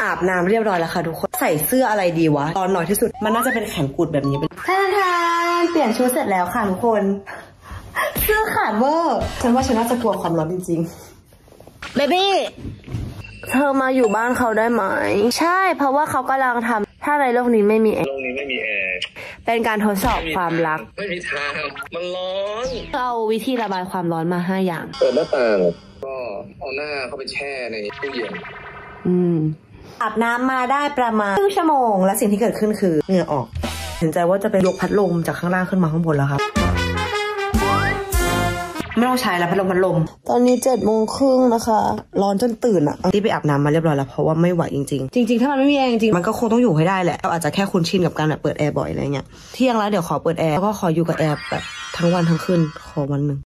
อาบน้ำเรียบร้อยแล้วค่ะทุกคนใส่เสื้ออะไรดีวะตอนน้อยที่สุดมันน่าจะเป็นแขนกุดแบบนี้ไปท่านเปลี่ยนชุดเสร็จแล้วค่ะทุกคนเสื้อขาดเวอร์ฉันว่าฉันน่าจะกลัวความร้อนจริงๆเบบี้เธอมาอยู่บ้านเขาได้ไหมใช่เพราะว่าเขากำลังทำถ้าในโลกนี้ไม่มีแอร์เป็นการทดสอบความรักไม่มีทางมันร้อนเอาวิธีระบายความร้อนมา5 อย่างเปิดหน้าต่างก็เอาหน้าเข้าไปแช่ในตู้เย็นอาบน้ำมาได้ประมาณครึ่งชั่วโมงและสิ่งที่เกิดขึ้นคือเหงื่อออกเห็นใจว่าจะไปยกพัดลมจากข้างล่างขึ้นมาข้างบนแล้วครับไม่ต้องใช้แล้วพัดลมตอนนี้7:30นะคะร้อนจนตื่นอ่ะที่ไปอาบน้ำมาเรียบร้อยแล้วเพราะว่าไม่ไหวจริงๆถ้ามันไม่มีแอร์จริงๆมันก็คงต้องอยู่ให้ได้แหละเราอาจจะแค่คุ้นชินกับการแบบเปิดแอร์บ่อยอะไรเงี้ยเที่ยงแล้วเดี๋ยวขอเปิดแอร์แล้วก็ขออยู่กับแอร์แบบทั้งวันทั้งคืนขอวันหนึ่ง